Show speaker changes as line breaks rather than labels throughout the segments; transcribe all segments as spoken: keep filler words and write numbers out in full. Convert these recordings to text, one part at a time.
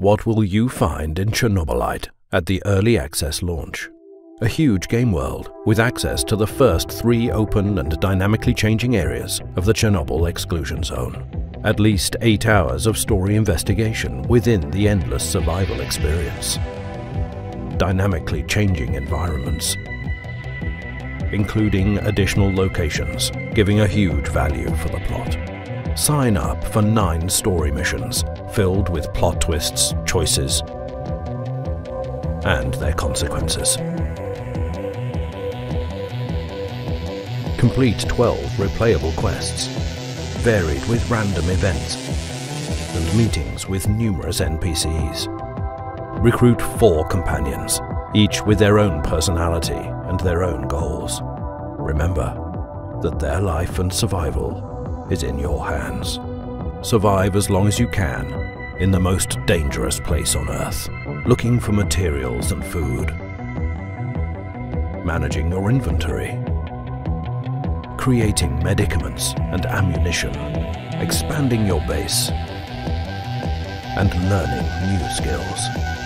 What will you find in Chernobylite at the early access launch? A huge game world with access to the first three open and dynamically changing areas of the Chernobyl exclusion zone. At least eight hours of story investigation within the endless survival experience. Dynamically changing environments, including additional locations, giving a huge value for the plot. Sign up for nine story missions filled with plot twists, choices, and their consequences. Complete twelve replayable quests, varied with random events and meetings with numerous N P Cs. Recruit four companions, each with their own personality and their own goals. Remember that their life and survival is in your hands. Survive as long as you can in the most dangerous place on Earth, looking for materials and food, managing your inventory, creating medicaments and ammunition, expanding your base, and learning new skills.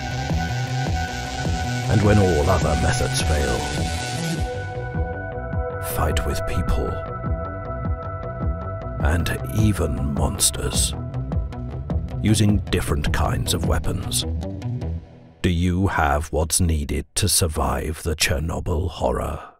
And when all other methods fail, fight with people and even monsters, using different kinds of weapons. Do you have what's needed to survive the Chernobyl horror?